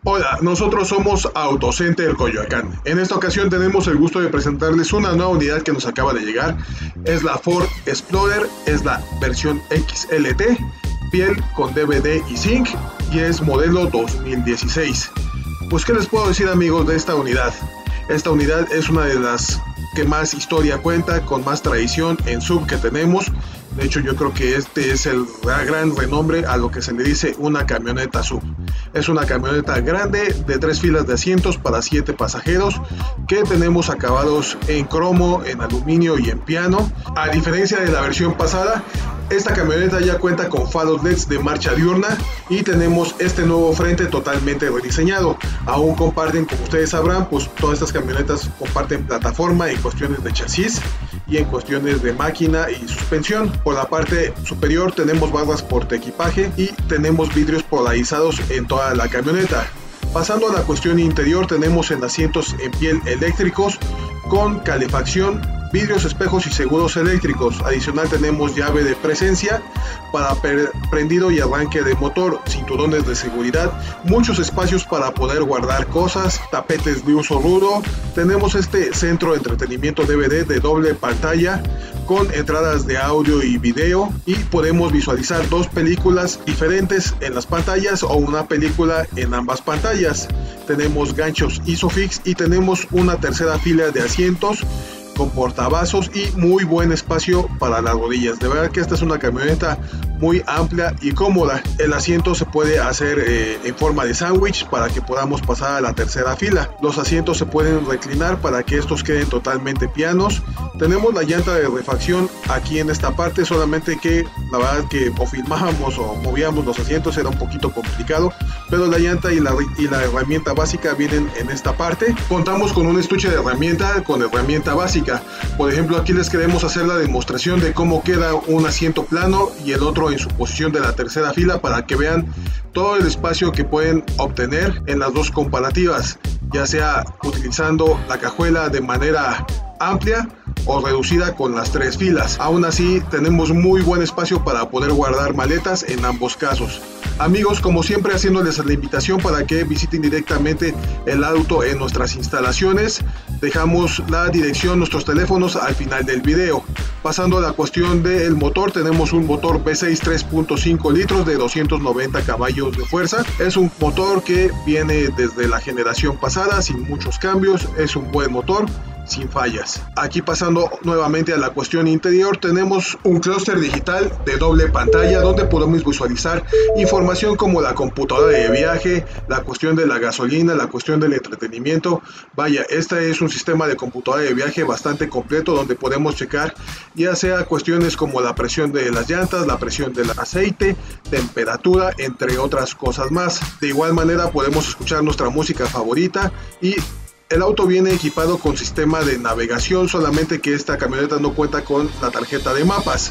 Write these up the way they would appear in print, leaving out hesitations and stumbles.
Hola, nosotros somos Autocenter Coyoacán. En esta ocasión tenemos el gusto de presentarles una nueva unidad que nos acaba de llegar. Es la Ford Explorer, es la versión XLT, piel con DVD y zinc y es modelo 2016. Pues qué les puedo decir, amigos, de esta unidad. Esta unidad es una de las que más historia cuenta, con más tradición en SUV que tenemos. De hecho, yo creo que este es el gran renombre a lo que se le dice una camioneta SUV. Es una camioneta grande de 3 filas de asientos para 7 pasajeros, que tenemos acabados en cromo, en aluminio y en piano. A diferencia de la versión pasada, esta camioneta ya cuenta con faros LEDs de marcha diurna y tenemos este nuevo frente totalmente rediseñado. Aún comparten, como ustedes sabrán, pues todas estas camionetas comparten plataforma en cuestiones de chasis y en cuestiones de máquina y suspensión. Por la parte superior tenemos barras portaequipaje y tenemos vidrios polarizados en toda la camioneta. Pasando a la cuestión interior, tenemos en asientos en piel eléctricos con calefacción, vidrios, espejos y seguros eléctricos. Adicional tenemos llave de presencia para prendido y arranque de motor, cinturones de seguridad, muchos espacios para poder guardar cosas, tapetes de uso rudo. Tenemos este centro de entretenimiento DVD de doble pantalla con entradas de audio y video, y podemos visualizar 2 películas diferentes en las pantallas o una película en ambas pantallas. Tenemos ganchos ISOFIX y tenemos una tercera fila de asientos con portavasos y muy buen espacio para las rodillas. De verdad que esta es una camioneta muy amplia y cómoda. El asiento se puede hacer en forma de sándwich para que podamos pasar a la tercera fila. Los asientos se pueden reclinar para que estos queden totalmente planos. Tenemos la llanta de refacción aquí en esta parte, solamente que la verdad que o filmábamos o movíamos los asientos era un poquito complicado, pero la llanta y la herramienta básica vienen en esta parte. Contamos con un estuche de herramienta con herramienta básica. Por ejemplo, aquí les queremos hacer la demostración de cómo queda un asiento plano y el otro en su posición de la tercera fila, para que vean todo el espacio que pueden obtener en las dos comparativas, ya sea utilizando la cajuela de manera amplia o reducida con las 3 filas. Aún así, tenemos muy buen espacio para poder guardar maletas en ambos casos. Amigos, como siempre, haciéndoles la invitación para que visiten directamente el auto en nuestras instalaciones. Dejamos la dirección, nuestros teléfonos al final del video. Pasando a la cuestión del motor, tenemos un motor V6 3.5 litros de 290 caballos de fuerza. Es un motor que viene desde la generación pasada sin muchos cambios. Es un buen motor sin fallas. Aquí pasando nuevamente a la cuestión interior, tenemos un clúster digital de doble pantalla donde podemos visualizar información como la computadora de viaje, la cuestión de la gasolina, la cuestión del entretenimiento. Vaya, este es un sistema de computadora de viaje bastante completo donde podemos checar ya sea cuestiones como la presión de las llantas, la presión del aceite, temperatura, entre otras cosas más. De igual manera podemos escuchar nuestra música favorita y el auto viene equipado con sistema de navegación, solamente que esta camioneta no cuenta con la tarjeta de mapas.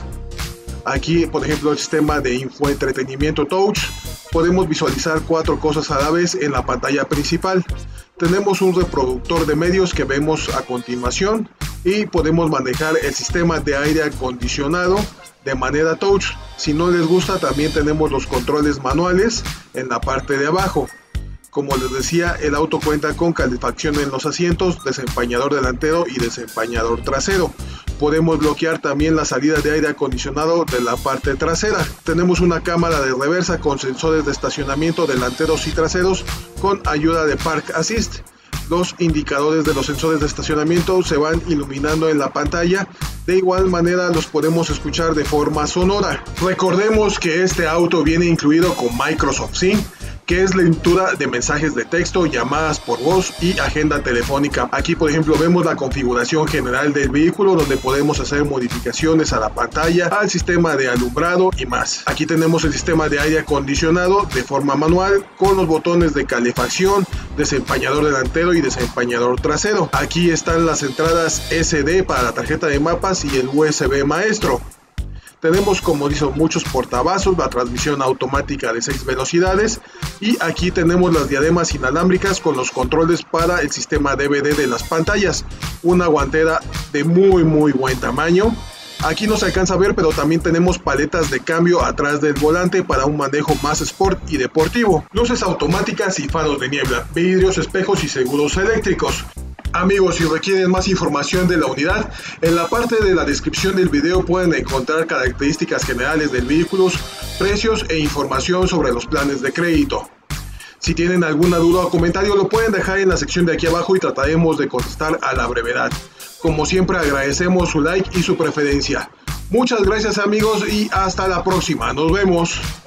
Aquí, por ejemplo, el sistema de infoentretenimiento touch. Podemos visualizar 4 cosas a la vez en la pantalla principal. Tenemos un reproductor de medios que vemos a continuación y podemos manejar el sistema de aire acondicionado de manera touch. Si no les gusta, también tenemos los controles manuales en la parte de abajo. Como les decía, el auto cuenta con calefacción en los asientos, desempañador delantero y desempañador trasero. Podemos bloquear también la salida de aire acondicionado de la parte trasera. Tenemos una cámara de reversa con sensores de estacionamiento delanteros y traseros con ayuda de Park Assist. Los indicadores de los sensores de estacionamiento se van iluminando en la pantalla. De igual manera los podemos escuchar de forma sonora. Recordemos que este auto viene incluido con Microsoft Sync, que es lectura de mensajes de texto, llamadas por voz y agenda telefónica. Aquí, por ejemplo, vemos la configuración general del vehículo, donde podemos hacer modificaciones a la pantalla, al sistema de alumbrado y más. Aquí tenemos el sistema de aire acondicionado de forma manual con los botones de calefacción, desempañador delantero y desempañador trasero. Aquí están las entradas SD para la tarjeta de mapas y el USB maestro. Tenemos, como dicen, muchos portavasos, la transmisión automática de 6 velocidades y aquí tenemos las diademas inalámbricas con los controles para el sistema DVD de las pantallas. Una guantera de muy buen tamaño. Aquí no se alcanza a ver, pero también tenemos paletas de cambio atrás del volante para un manejo más sport y deportivo. Luces automáticas y faros de niebla, vidrios, espejos y seguros eléctricos. Amigos, si requieren más información de la unidad, en la parte de la descripción del video pueden encontrar características generales del vehículo, precios e información sobre los planes de crédito. Si tienen alguna duda o comentario lo pueden dejar en la sección de aquí abajo y trataremos de contestar a la brevedad. Como siempre agradecemos su like y su preferencia. Muchas gracias amigos y hasta la próxima, nos vemos.